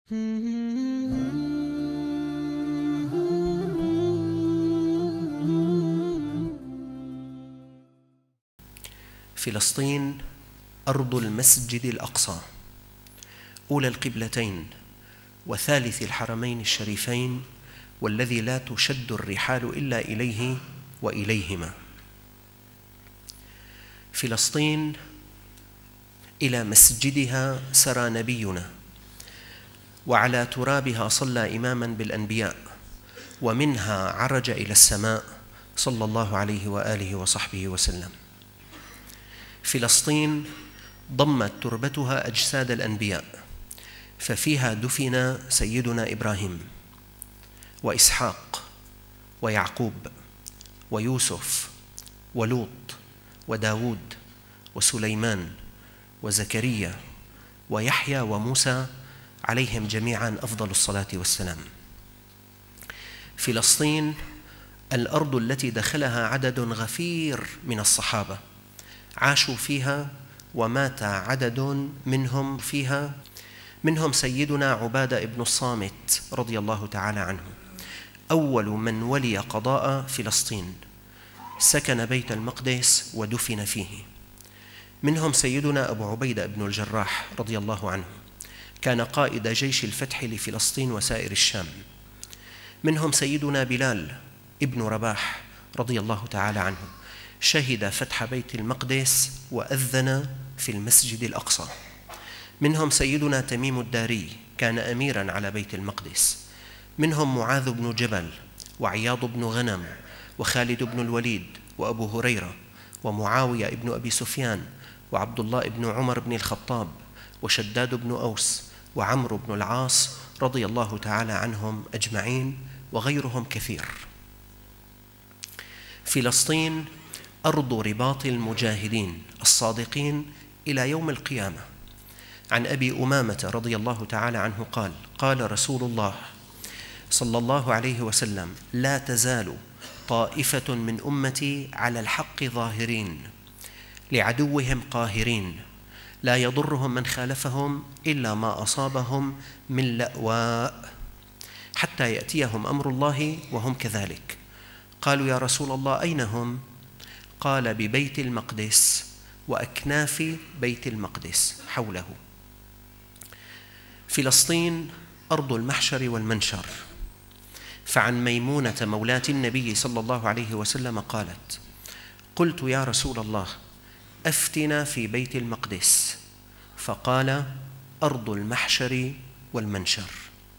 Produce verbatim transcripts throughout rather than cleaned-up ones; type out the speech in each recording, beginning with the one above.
فلسطين أرض المسجد الأقصى، أولى القبلتين وثالث الحرمين الشريفين، والذي لا تشد الرحال إلا إليه وإليهما. فلسطين إلى مسجدها سرى نبينا، وعلى ترابها صلى إماماً بالأنبياء، ومنها عرج إلى السماء صلى الله عليه وآله وصحبه وسلم. فلسطين ضمت تربتها أجساد الأنبياء، ففيها دفن سيدنا إبراهيم وإسحاق ويعقوب ويوسف ولوط وداود وسليمان وزكريا ويحيى وموسى عليهم جميعاً أفضل الصلاة والسلام. فلسطين الأرض التي دخلها عدد غفير من الصحابة، عاشوا فيها ومات عدد منهم فيها، منهم سيدنا عبادة بن الصامت رضي الله تعالى عنه، أول من ولي قضاء فلسطين، سكن بيت المقدس ودفن فيه. منهم سيدنا أبو عبيدة بن الجراح رضي الله عنه، كان قائد جيش الفتح لفلسطين وسائر الشام. منهم سيدنا بلال ابن رباح رضي الله تعالى عنه، شهد فتح بيت المقدس وأذن في المسجد الأقصى. منهم سيدنا تميم الداري، كان أميراً على بيت المقدس. منهم معاذ بن جبل وعياض بن غنم وخالد بن الوليد وأبو هريرة ومعاوية بن أبي سفيان وعبد الله بن عمر بن الخطاب وشداد بن أوس وعمرو بن العاص رضي الله تعالى عنهم أجمعين، وغيرهم كثير. فلسطين أرض رباط المجاهدين الصادقين إلى يوم القيامة. عن أبي أمامة رضي الله تعالى عنه قال: قال رسول الله صلى الله عليه وسلم: لا تزال طائفة من أمتي على الحق ظاهرين لعدوهم قاهرين، لا يضرهم من خالفهم إلا ما أصابهم من لأواء، حتى يأتيهم أمر الله وهم كذلك. قالوا: يا رسول الله أين هم؟ قال: ببيت المقدس وأكناف بيت المقدس حوله. فلسطين أرض المحشر والمنشر. فعن ميمونة مولاة النبي صلى الله عليه وسلم قالت: قلت: يا رسول الله أفتنا في بيت المقدس، فقال: أرض المحشر والمنشر.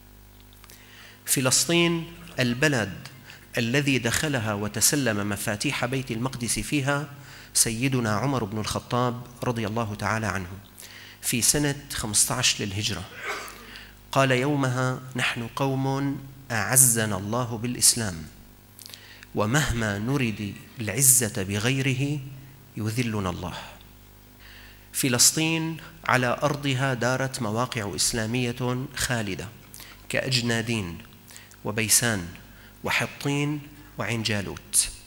فلسطين البلد الذي دخلها وتسلم مفاتيح بيت المقدس فيها سيدنا عمر بن الخطاب رضي الله تعالى عنه في سنة خمسة عشر للهجرة. قال يومها: نحن قوم أعزنا الله بالإسلام، ومهما نرد العزة بغيره يذلنا الله. فلسطين على أرضها دارت مواقع إسلامية خالدة كأجنادين وبيسان وحطين وعين جالوت.